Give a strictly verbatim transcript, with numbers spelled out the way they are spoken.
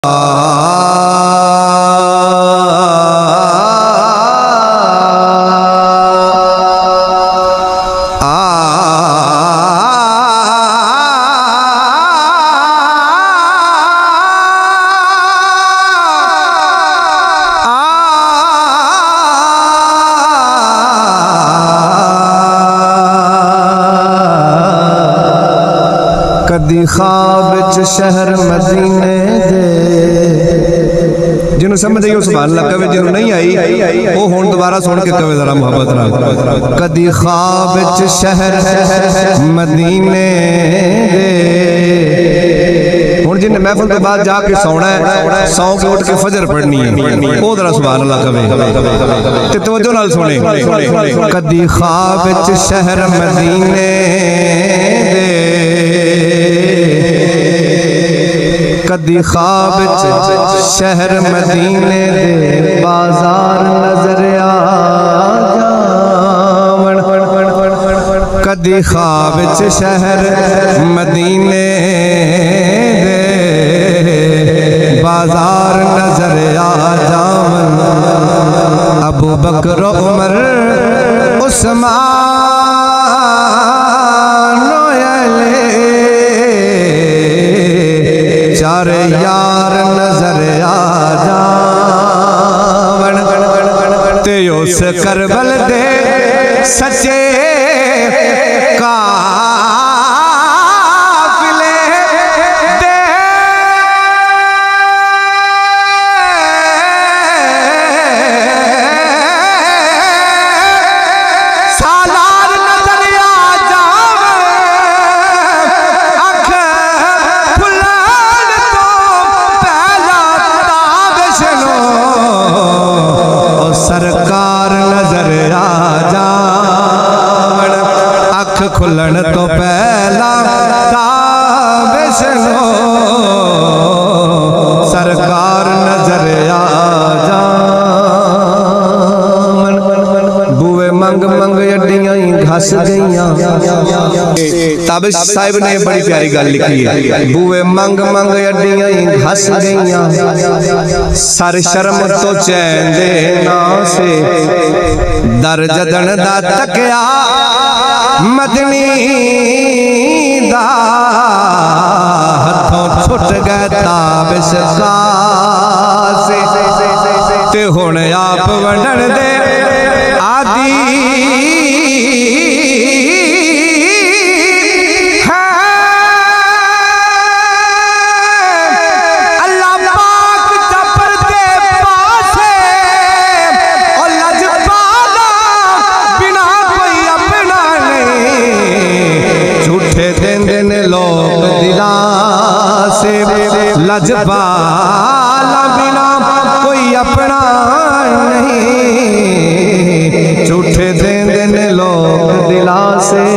कदी ख्वाब च शहर मदीने दे जिन्हों समझ आई सुभान अल्लाह कवे, जिन्हों नहीं आई वो हुण दोबारा सुन के कवे जरा मोहब्बत नाल। कदी ख्वाब च शहर मदीने दे, हुण जिन्हें महफिल के बाद जाके सौना है, सौ के उठ के फजर पढ़नी है, वो जरा सुभान अल्लाह कवे ते तवज्जो नाल सुने। कदी ख्वाब च शहर मदीने दे, कदी ख्वाब च शहर मदीने दे, बाजार नजर आ जावण। कदी ख्वाब च शहर मदीने दे, बाजार नजर आ जावण। अबू बकर उमर उस्मान चारे यार नजर आ जावण। ते उस करबल दे सच्चे काफिले दे, सालार नजर आ जावे। अख फुलान तो पहला ताबशनो ओ सरकार नजर आ जावण। अख खुलन तो पहला ताबशनो सरकार नजर आ जावण। बुए मंग मंग अड्डियां घस गईयां। ताबिश साहिब ने बड़ी प्यारी गल लिखी है। बुए मंग मंग अड्डियां घस गईयां, सर शर्म तो चैन दे ना से। दर जदन दा तकिया मदनी दा, हथों छुट गए ताबिश खासे। ते हुण आप वंडण दे आदि लजपाला बिना कोई अपना नहीं। झूठे देंदे ने लोग दिला से,